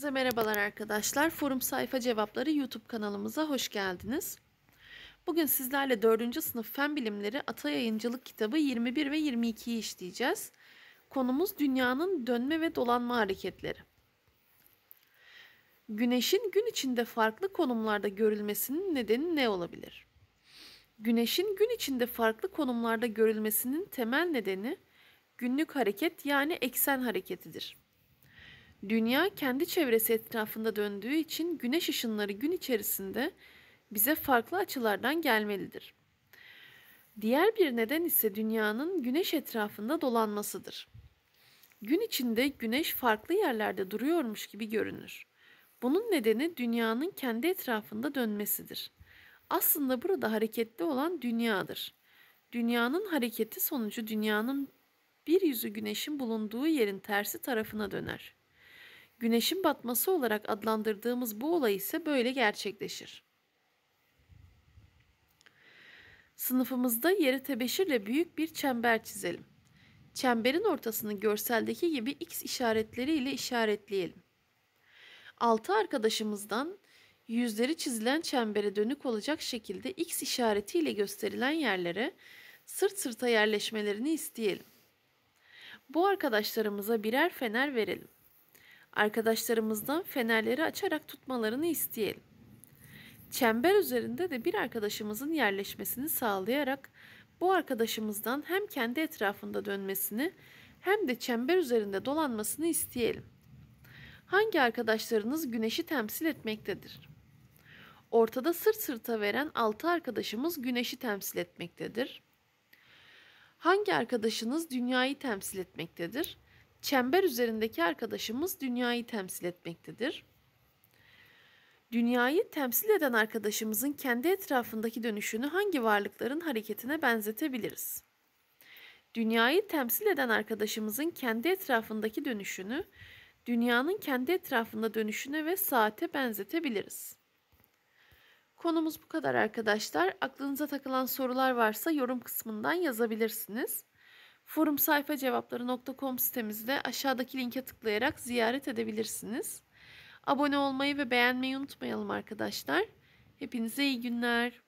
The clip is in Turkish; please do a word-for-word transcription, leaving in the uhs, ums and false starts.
Herkese merhabalar arkadaşlar. Forum Sayfa Cevapları YouTube kanalımıza hoş geldiniz. Bugün sizlerle dördüncü sınıf Fen Bilimleri Ata Yayıncılık kitabı yirmi bir ve yirmi ikiyi işleyeceğiz. Konumuz dünyanın dönme ve dolanma hareketleri. Güneşin gün içinde farklı konumlarda görülmesinin nedeni ne olabilir? Güneşin gün içinde farklı konumlarda görülmesinin temel nedeni günlük hareket yani eksen hareketidir. Dünya kendi çevresi etrafında döndüğü için güneş ışınları gün içerisinde bize farklı açılardan gelmelidir. Diğer bir neden ise dünyanın güneş etrafında dolanmasıdır. Gün içinde güneş farklı yerlerde duruyormuş gibi görünür. Bunun nedeni dünyanın kendi etrafında dönmesidir. Aslında burada hareketli olan dünyadır. Dünyanın hareketi sonucu dünyanın bir yüzü güneşin bulunduğu yerin tersi tarafına döner. Güneşin batması olarak adlandırdığımız bu olay ise böyle gerçekleşir. Sınıfımızda yeri tebeşirle büyük bir çember çizelim. Çemberin ortasını görseldeki gibi X işaretleri ile işaretleyelim. Altı arkadaşımızdan yüzleri çizilen çembere dönük olacak şekilde X işareti ile gösterilen yerlere sırt sırta yerleşmelerini isteyelim. Bu arkadaşlarımıza birer fener verelim. Arkadaşlarımızdan fenerleri açarak tutmalarını isteyelim. Çember üzerinde de bir arkadaşımızın yerleşmesini sağlayarak bu arkadaşımızdan hem kendi etrafında dönmesini hem de çember üzerinde dolanmasını isteyelim. Hangi arkadaşlarınız güneşi temsil etmektedir? Ortada sırt sırta veren altı arkadaşımız güneşi temsil etmektedir. Hangi arkadaşınız dünyayı temsil etmektedir? Çember üzerindeki arkadaşımız dünyayı temsil etmektedir. Dünyayı temsil eden arkadaşımızın kendi etrafındaki dönüşünü hangi varlıkların hareketine benzetebiliriz? Dünyayı temsil eden arkadaşımızın kendi etrafındaki dönüşünü, dünyanın kendi etrafında dönüşüne ve saate benzetebiliriz. Konumuz bu kadar arkadaşlar. Aklınıza takılan sorular varsa yorum kısmından yazabilirsiniz. forum sayfa cevapları nokta com sitemizde aşağıdaki linke tıklayarak ziyaret edebilirsiniz. Abone olmayı ve beğenmeyi unutmayalım arkadaşlar. Hepinize iyi günler.